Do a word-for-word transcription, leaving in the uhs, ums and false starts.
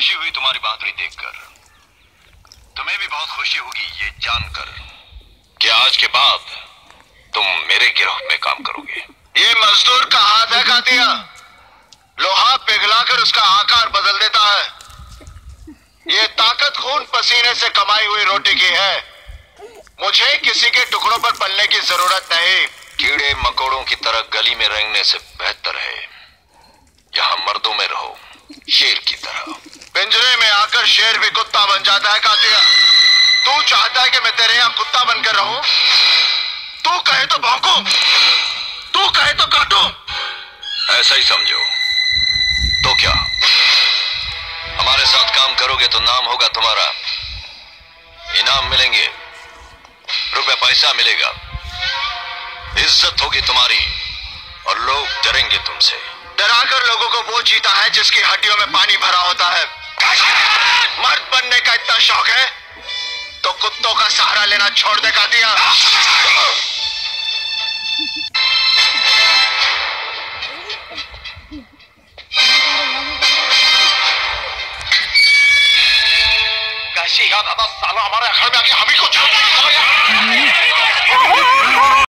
खुशी हुई तुम्हारी बहादुरी देखकर। तुम्हें भी बहुत खुशी होगी ये जानकर कि आज के बाद तुम मेरे गिरोह में काम करोगे। ये मजदूर का हाथ है कातिया, लोहा पिघलाकर उसका आकार बदल देता है। ये ताकत खून पसीने से कमाई हुई रोटी की है। मुझे किसी के टुकड़ों पर पलने की जरूरत नहीं। कीड़े मकोड़ों की तरह गली में रेंगने से बेहतर है यहां मर्दों में रहो, शेर की तरह। पिंजरे में आकर शेर भी कुत्ता बन जाता है कातिया। तू चाहता है कि मैं तेरे यहां कुत्ता बनकर रहूं? तू कहे तो भौंकूं, तू कहे तो काटूं। ऐसा ही समझो। तो क्या हमारे साथ काम करोगे तो नाम होगा तुम्हारा, इनाम मिलेंगे, रुपए पैसा मिलेगा, इज्जत होगी तुम्हारी और लोग डरेंगे तुमसे। डराकर लोगों को वो जीता है जिसकी हड्डियों में पानी भरा होता है। मर्द बनने का इतना शौक है तो कुत्तों का सहारा लेना छोड़ दे कातिया। कैसी याद आता साला हमारे घर में आके हम ही को छोड़